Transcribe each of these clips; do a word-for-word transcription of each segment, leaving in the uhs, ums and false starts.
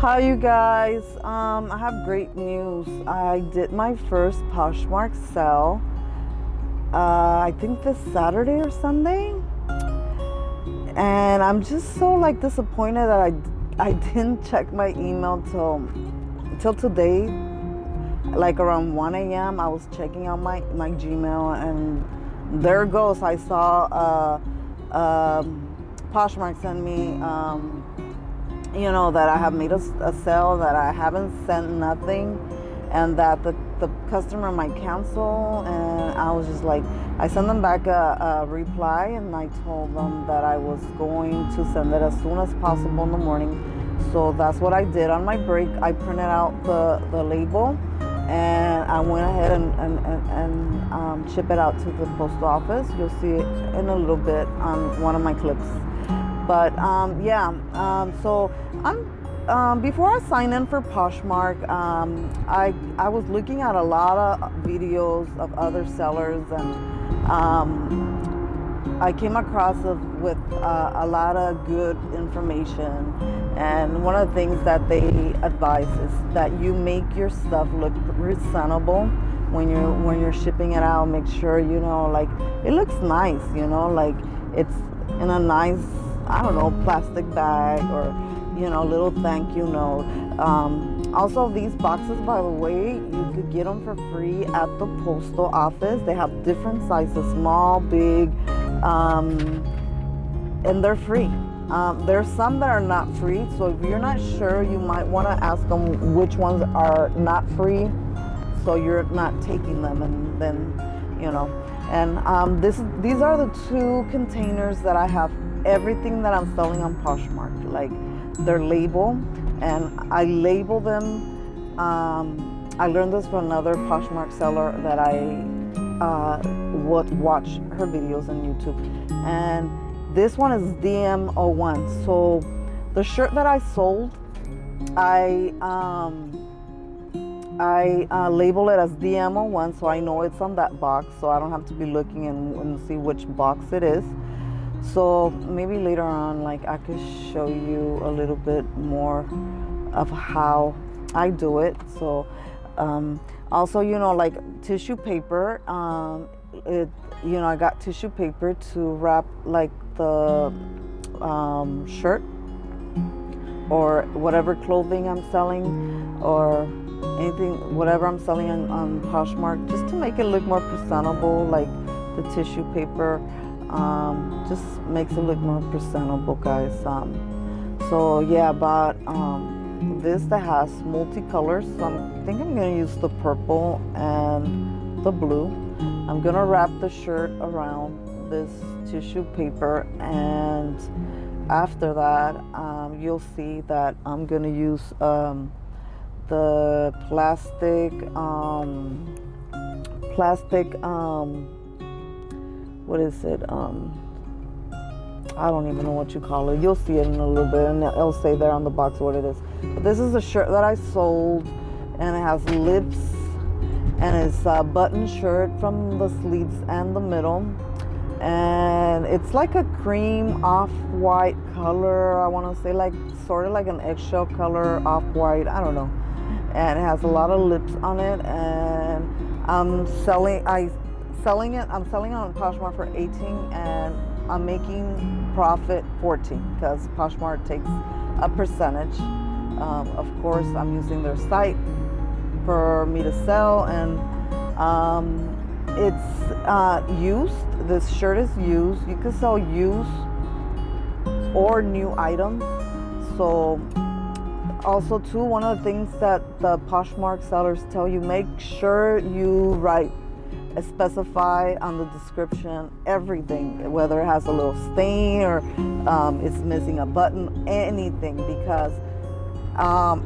Hi, you guys. Um, I have great news. I did my first Poshmark sale. Uh, I think this Saturday or Sunday, and I'm just so like disappointed that I I didn't check my email till till today. Like around one A M I was checking out my my Gmail, and there it goes. I saw uh, uh, Poshmark send me. Um, you know, that I have made a, a sale, that I haven't sent nothing, and that the, the customer might cancel. And I was just like, I sent them back a, a reply, and I told them that I was going to send it as soon as possible in the morning. So that's what I did on my break. I printed out the, the label, and I went ahead and, and, and, and um, ship it out to the post office. You'll see it in a little bit on one of my clips. But um, yeah, um, so I'm um, before I signed in for Poshmark, um, I I was looking at a lot of videos of other sellers, and um, I came across of, with uh, a lot of good information. And one of the things that they advise is that you make your stuff look presentable when you're when you're shipping it out. Make sure, you know, like it looks nice, you know, like it's in a nice, I don't know, plastic bag, or, you know, little thank you note. Um, also, these boxes, by the way, you could get them for free at the postal office. They have different sizes, small, big, um, and they're free. Um, there's some that are not free, so if you're not sure, you might want to ask them which ones are not free, so you're not taking them, and then, you know. And um, this, these are the two containers that I have everything that I'm selling on Poshmark, like their label, and I label them. Um, I learned this from another Poshmark seller that I uh, would watch her videos on YouTube, and this one is D M zero one. So the shirt that I sold, I um, I uh, label it as D M zero one, so I know it's on that box, so I don't have to be looking and, and see which box it is. So maybe later on, like, I could show you a little bit more of how I do it. So um, also, you know, like tissue paper, um, it, you know, I got tissue paper to wrap like the um, shirt or whatever clothing I'm selling, or anything, whatever I'm selling on, on Poshmark, just to make it look more presentable. Like the tissue paper um, just makes it look more presentable, guys. Um, so yeah, but um, this that has multicolors, so I think I'm gonna use the purple and the blue. I'm gonna wrap the shirt around this tissue paper, and after that, um, you'll see that I'm gonna use um, the plastic, um, plastic, um, what is it? Um, I don't even know what you call it. You'll see it in a little bit, and it'll say there on the box what it is. But this is a shirt that I sold, and it has lips, and it's a button shirt from the sleeves and the middle. And it's like a cream off-white color. I want to say like sort of like an eggshell color, off-white. I don't know. And it has a lot of lips on it. And I'm selling. I selling it. I'm selling it on Poshmark for eighteen, and I'm making profit fourteen because Poshmark takes a percentage. Um, of course, I'm using their site for me to sell, and um, it's uh, used. This shirt is used. You can sell used or new items. So also too, one of the things that the Poshmark sellers tell you, make sure you write, specify on the description everything, whether it has a little stain or um, it's missing a button, anything, because um,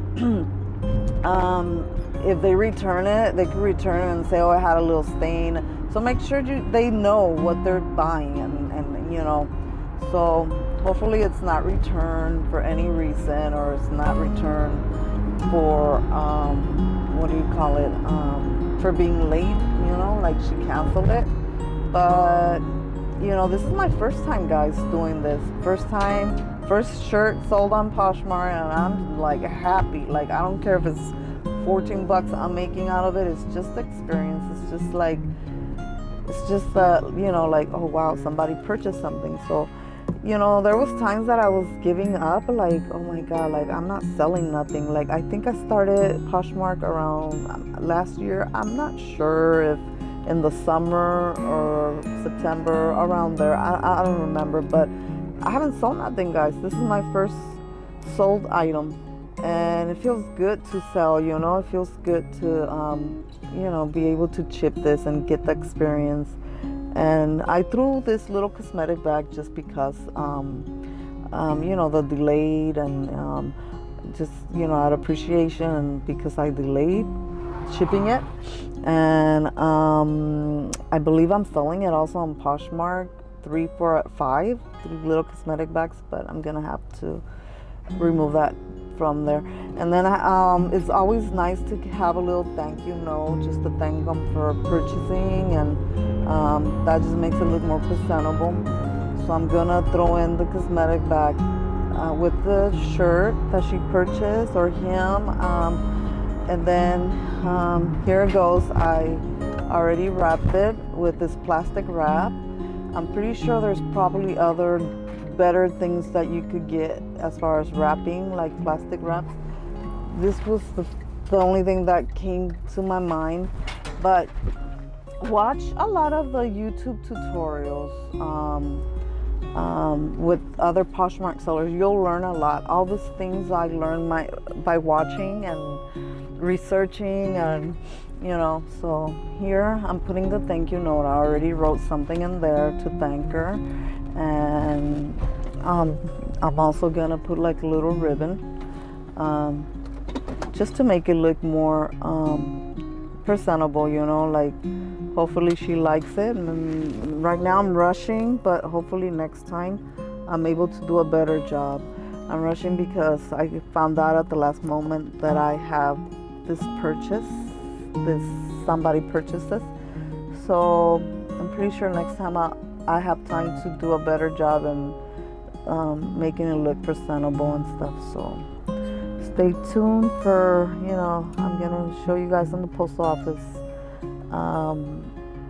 um, if they return it, they can return it and say, oh, it had a little stain. So make sure you, they know what they're buying, and, and you know, so hopefully it's not returned for any reason, or it's not returned for, um, what do you call it, um, for being late, you know, like she canceled it. But, you know, this is my first time, guys, doing this. First time first shirt sold on Poshmark, and I'm like happy. Like, I don't care if it's fourteen bucks I'm making out of it. It's just experience. It's just like, it's just that, you know, like, oh wow, somebody purchased something. So, you know, there was times that I was giving up, like, oh my God, like, I'm not selling nothing. Like, I think I started Poshmark around um, last year. I'm not sure if in the summer or September, around there. I, I don't remember, but I haven't sold nothing, guys. This is my first sold item. And it feels good to sell, you know, it feels good to, um, you know, be able to chip this and get the experience. And I threw this little cosmetic bag just because, um, um, you know, the delayed and um, just, you know, out of appreciation, and because I delayed shipping it. And um, I believe I'm selling it also on Poshmark, three for five, three little cosmetic bags, but I'm gonna have to remove that from there. And then um, it's always nice to have a little thank you note, just to thank them for purchasing, and um, that just makes it look more presentable. So I'm gonna throw in the cosmetic bag uh, with the shirt that she purchased, or him, um, and then um, here it goes. I already wrapped it with this plastic wrap. I'm pretty sure there's probably other better things that you could get as far as wrapping, like plastic wraps. This was the, the only thing that came to my mind. But watch a lot of the YouTube tutorials um, um, with other Poshmark sellers. You'll learn a lot. All these things I learned my, by watching and researching, and you know, so here I'm putting the thank you note. I already wrote something in there to thank her. And um, I'm also gonna put like a little ribbon, um, just to make it look more um, presentable, you know, like hopefully she likes it. And right now I'm rushing, but hopefully next time I'm able to do a better job. I'm rushing because I found out at the last moment that I have this purchase, this somebody purchased this. So I'm pretty sure next time I I have time to do a better job and um, making it look presentable and stuff. So stay tuned for, you know, I'm gonna show you guys in the post office um,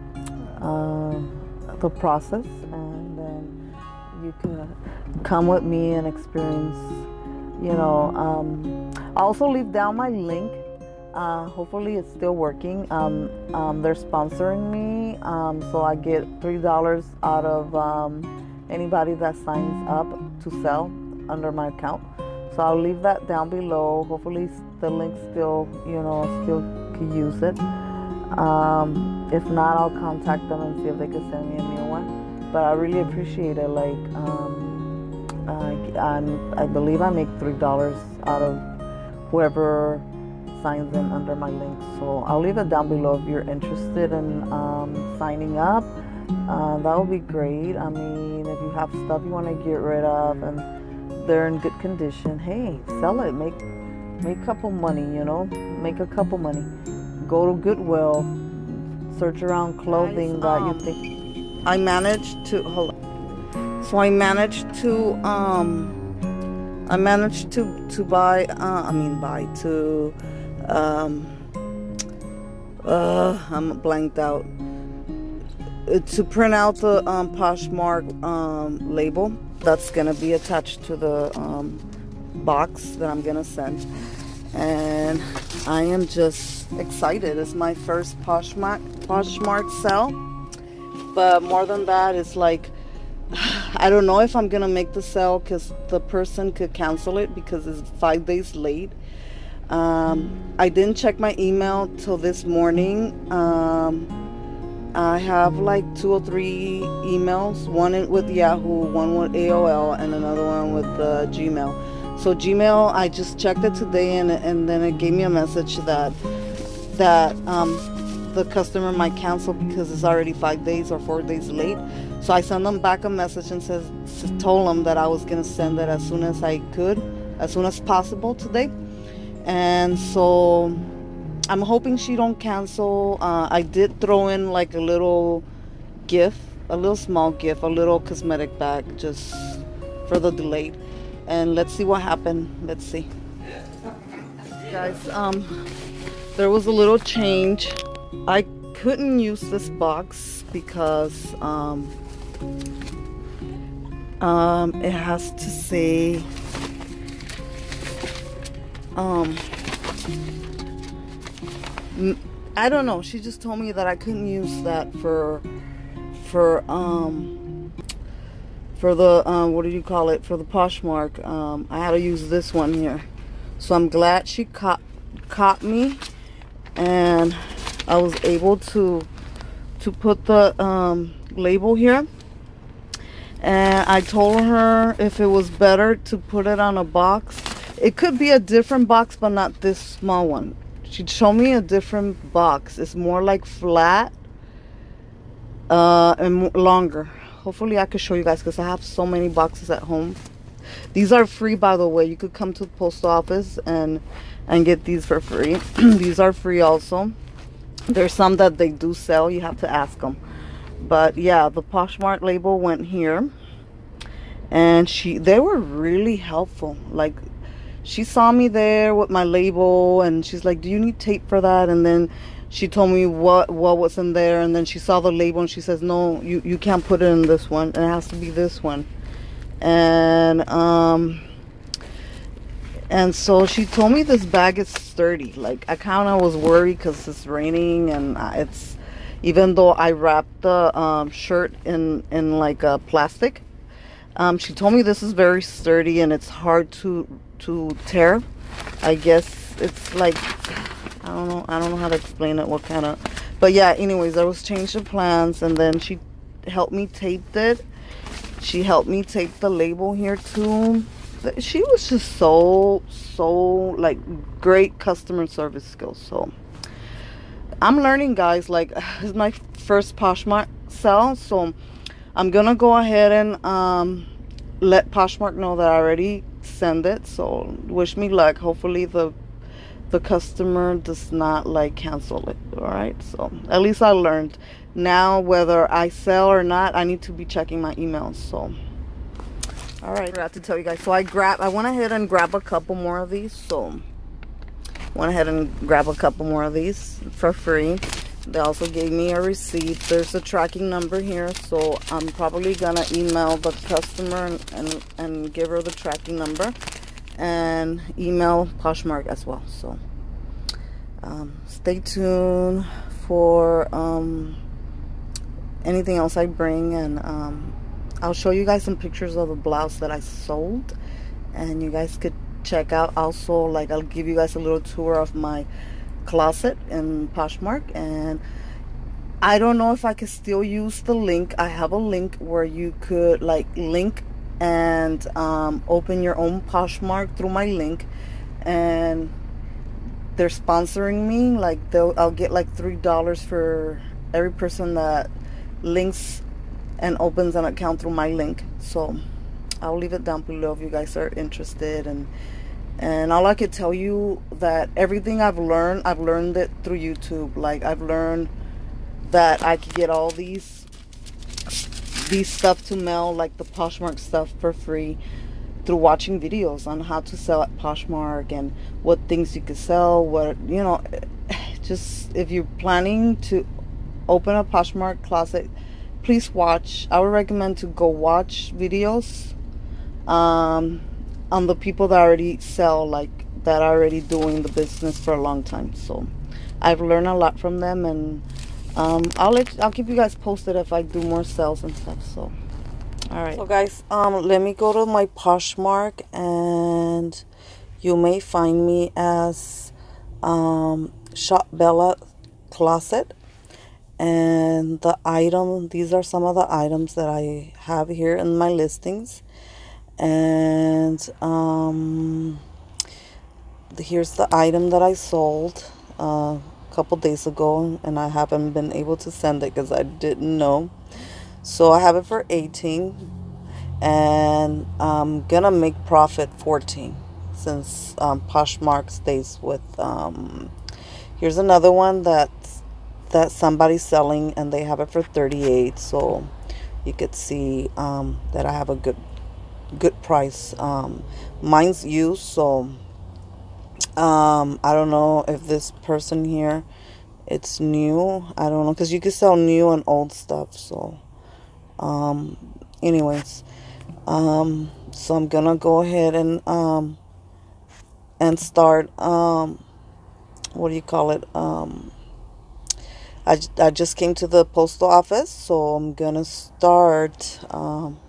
uh, the process, and then you can come with me and experience, you know. Um, I'll also leave down my link. Uh, hopefully it's still working. Um, um, they're sponsoring me, um, so I get three dollars out of um, anybody that signs up to sell under my account. So I'll leave that down below. Hopefully the link still, you know, still can use it. Um, if not, I'll contact them and see if they can send me a new one. But I really appreciate it. Like, um, I, I'm, I believe I make three dollars out of whoever signs in under my link. So I'll leave it down below if you're interested in um, signing up. Uh, that would be great. I mean, if you have stuff you want to get rid of and they're in good condition, hey, sell it. Make make a couple money, you know. Make a couple money. Go to Goodwill. Search around clothing that you think. I managed to hold on. So I managed to um I managed to to buy. Uh, I mean, buy to. Um, uh, I'm blanked out. Uh, to print out the um, Poshmark um, label that's gonna be attached to the um, box that I'm gonna send, and I am just excited. It's my first Poshmark Poshmark sell, but more than that, it's like I don't know if I'm gonna make the sale because the person could cancel it because it's five days late. Um, I didn't check my email till this morning. Um, I have like two or three emails, one with Yahoo, one with A O L, and another one with uh, Gmail. So Gmail, I just checked it today, and and then it gave me a message that that um, the customer might cancel because it's already five days or four days late. So I sent them back a message and says, told them that I was gonna send it as soon as I could, as soon as possible today. And so I'm hoping she don't cancel. Uh, I did throw in like a little gift, a little small gift, a little cosmetic bag just for the delay. and let's see what happened. Let's see. Guys, um, there was a little change. I couldn't use this box because um, um, it has to say um, I don't know. She just told me that I couldn't use that for for um for the um what do you call it for the Poshmark. Um, I had to use this one here. So I'm glad she caught caught me, and I was able to to put the um, label here. And I told her if it was better to put it on a box. It could be a different box, but not this small one. She showed me a different box. It's more like flat uh, and longer. Hopefully I could show you guys because I have so many boxes at home. These are free, by the way. You could come to the post office and and get these for free. These are free also. There's some that they do sell. You have to ask them. But yeah, the Poshmark label went here, and she they were really helpful. Like, she saw me there with my label, and she's like, do you need tape for that? And then she told me what what was in there, and then she saw the label and she says, no, you you can't put it in this one, it has to be this one. And um and so she told me this bag is sturdy. Like, I kind of was worried because it's raining, and it's, even though I wrapped the um, shirt in in like a plastic, um, she told me this is very sturdy and it's hard to to tear. I guess it's like, I don't know I don't know how to explain it, what kind of, but yeah, anyways, I was changed the plans, and then she helped me tape it. She helped me tape the label here too. She was just so so like great customer service skills. So I'm learning, guys. Like, it's my first Poshmark sell, so I'm gonna go ahead and um let Poshmark know that I already send it. So wish me luck. Hopefully the the customer does not like cancel it. All right, so at least I learned. Now whether I sell or not, I need to be checking my emails. So all right, I forgot to tell you guys, so I grab I went ahead and grab a couple more of these. So went ahead and grab a couple more of these for free. They also gave me a receipt. There's a tracking number here, so I'm probably gonna email the customer and, and, and give her the tracking number, and email Poshmark as well. So um, stay tuned for um, anything else I bring, and um, I'll show you guys some pictures of the blouse that I sold, and you guys could check out. Also, like, I'll give you guys a little tour of my closet in Poshmark. And I don't know if I could still use the link. I have a link where you could like link and um, open your own Poshmark through my link, and they're sponsoring me. Like, they'll I'll get like three dollars for every person that links and opens an account through my link. So I'll leave it down below if you guys are interested. And and all I could tell you, that everything I've learned, I've learned it through YouTube. Like, I've learned that I could get all these these stuff to mail, like the Poshmark stuff, for free through watching videos on how to sell at Poshmark and what things you could sell. What, you know, just if you're planning to open a Poshmark closet, please watch. I would recommend to go watch videos um, on the people that already sell, like that are already doing the business for a long time. So I've learned a lot from them, and um, I'll let I'll keep you guys posted if I do more sales and stuff. So all right. So guys, um, let me go to my Poshmark, and you may find me as um, Shop Bella Closet. And the item, these are some of the items that I have here in my listings. And um, here's the item that I sold uh, a couple days ago, and I haven't been able to send it because I didn't know. So I have it for eighteen, and I'm gonna make profit fourteen, since um, Poshmark stays with um, here's another one that that somebody's selling, and they have it for thirty-eight. So you could see um, that I have a good good price. Um, mine's used, so um, I don't know if this person here it's new. I don't know because you can sell new and old stuff. So, um, anyways, um, so I'm gonna go ahead and um and start um what do you call it um I, j- I just came to the postal office, so I'm gonna start. Um,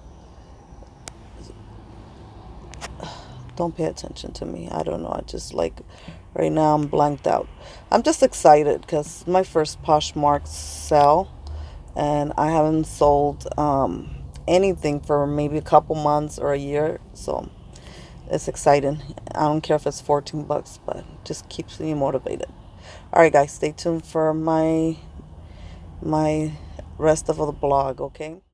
don't pay attention to me. I don't know. I just like right now I'm blanked out. I'm just excited because my first Poshmark sell, and I haven't sold um, anything for maybe a couple months or a year. So it's exciting. I don't care if it's fourteen bucks, but it just keeps me motivated. All right, guys, stay tuned for my my rest of the blog. Okay.